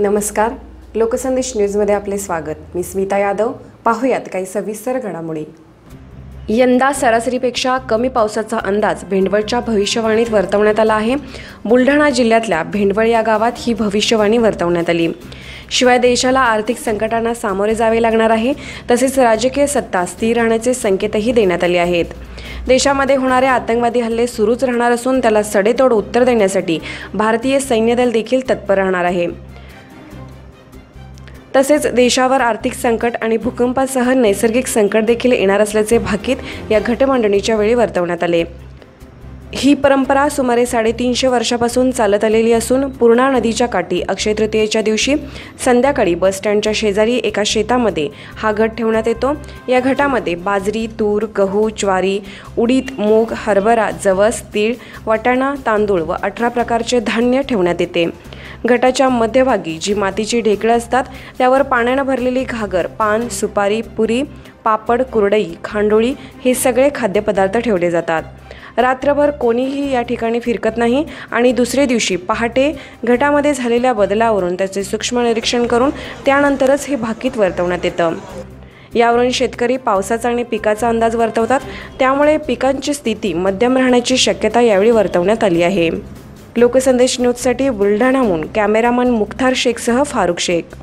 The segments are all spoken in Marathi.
नमस्कार, लोकसंदेश न्यूजमध्ये आपले स्वागत। मी स्मिता यादव। पाहूयात काही सविस्तर घडामोडी। यंदा सरासरीपेक्षा कमी पावसाचा अंदाज भेंडवळच्या भविष्यवाणीत वर्तवण्यात आला आहे। बुलढाणा जिल्ह्यातल्या भेंडवळ या गावात ही भविष्यवाणी वर्तवण्यात आली। शिवाय देशाला आर्थिक संकटांना सामोरे जावे लागणार आहे, तसेच राजकीय सत्ता स्थिर राहण्याचे संकेतही देण्यात आले आहेत। देशामध्ये होणारे आतंकवादी हल्ले सुरूच राहणार असून त्याला सडेतोड उत्तर देण्यासाठी भारतीय सैन्य दल देखील तत्पर राहणार आहे। तसेच देशावर आर्थिक संकट आणि भूकंपासह नैसर्गिक संकट देखील येणार असल्याचे भाकीत या घटमांडणीच्या वेळी वर्तवण्यात आले। ही परंपरा सुमारे 350 वर्षापासून चालत आलेली असून पूर्णा नदीच्या काठी अक्षय तृतीयेच्या दिवशी संध्याकाळी बस स्टँडच्या शेजारी एका शेतामध्ये हा घट ठेवण्यात येतो। या घटामध्ये बाजरी, तूर, गहू, ज्वारी, उडीद, मूग, हरभरा, जवस, तीळ, वाटाणा, तांदूळ व 18 प्रकारचे धान्य ठेवण्यात येते। घटाच्या मध्यभागी जी मातीची ढेकळं असतात त्यावर पाण्याने भरलेली घागर, पान, सुपारी, पुरी, पापड, कुरडई, खांडोळी हे सगळे खाद्यपदार्थ ठेवले जातात। रात्रभर कोणीही या ठिकाणी फिरकत नाही आणि दुसरे दिवशी पहाटे घटामध्ये झालेल्या बदलावरून त्याचे सूक्ष्म निरीक्षण करून त्यानंतरच हे भाकीत वर्तवण्यात येतं। यावरून शेतकरी पावसाचा आणि पिकाचा अंदाज वर्तवतात, त्यामुळे पिकांची स्थिती मध्यम राहण्याची शक्यता यावेळी वर्तवण्यात आली आहे। लोकसंदेश न्यूजसाठी बुलढाणाहून कॅमेरामन मुख्तार शेखसह फारुख शेख।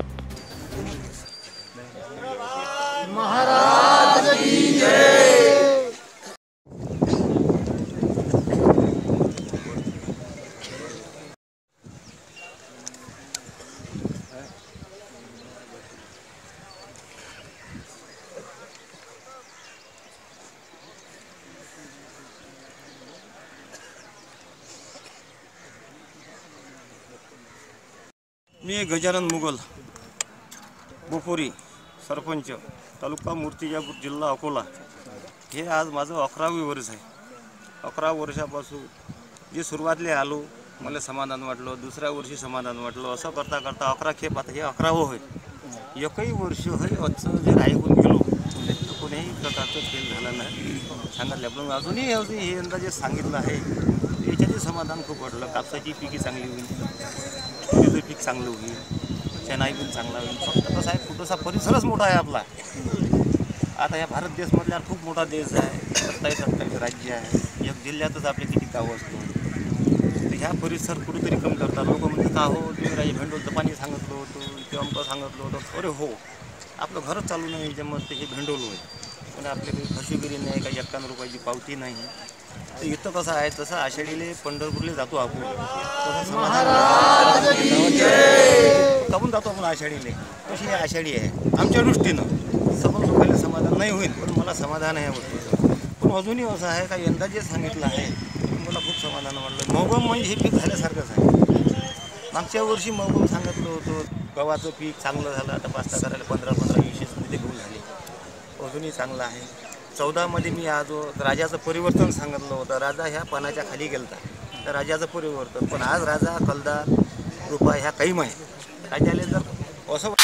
मी गजानन मुघल, बोपोरी, सरपंच, तालुका मूर्तिजापूर, जिल्हा अकोला। हे आज माझं 11वे वर्ष आहे। 11 वर्षापासून जे सुरुवातले आलो मला समाधान वाटलं, दुसऱ्या वर्षी समाधान वाटलं, असं करता करता 11 खेप आता हे 11वं होय। एकही वर्ष होय असं जर ऐकून गेलो तर कोणीही प्रकारचं फेल झालं नाही सांगितलं। पण अजूनही हे यंदा जे सांगितलं आहे याच्याचे समाधान खूप वाटलं। कापसाची पिकी चांगली होईल, तुरीचं पीक चांगलं होईल, चणाही पण चांगला होईल। फक्त कसं आहे, कुठंसा परिसरच मोठा आहे आपला। आता या भारत देशमधला खूप मोठा देश आहे, 27-28 राज्य आहे, एक जिल्ह्यातच आपले किती गावं असतो। तर ह्या परिसर कुठेतरी कमी करतात लोक। म्हणतात का हो तुम्ही राजे भेंडोलचं पाणी सांगितलं होतं, ते अमकं सांगितलं होतं। अरे हो, आपलं घरच चालू नाही याच्यामध्ये हे भेंडोल होय, पण आपली काही फसवेगिरी नाही, काही 51 रुपयाची पावती नाही। तर इथं कसं आहे, तसं आषाढीले पंढरपूरला जातो आपण, तसं कापून जातो आपण आषाढीले, तशी ही आषाढी आहे आमच्या दृष्टीनं। सबल लोकांना समाधान नाही होईल, पण मला समाधान आहे वस्तूचं। पण अजूनही असं आहे का, यंदा जे सांगितलं आहे मला खूप समाधान वाटलं। मौगम म्हणजे हे पीक झाल्यासारखंच आहे। मागच्या वर्षी मौगम सांगितलं होतं, गव्हाचं पीक चांगलं झालं, आता 5 करायला 15-20 मध्ये गहू झाले, अजूनही चांगलं आहे। 14 मध्ये मी आज राजाचं परिवर्तन सांगितलं होतं। राजा ह्या पानाच्या खाली गेलता, तर राजाचं परिवर्तन। पण आज राजा कलदार रुपा ह्या काही माहीत राजाले जर असं